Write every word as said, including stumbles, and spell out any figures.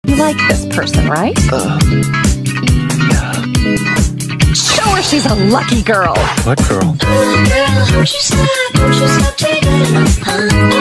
You like this person, right? Uh, yeah. Show her she's a lucky girl. What girl? Oh, girl, don't you stop, don't you stop, take it enough, huh?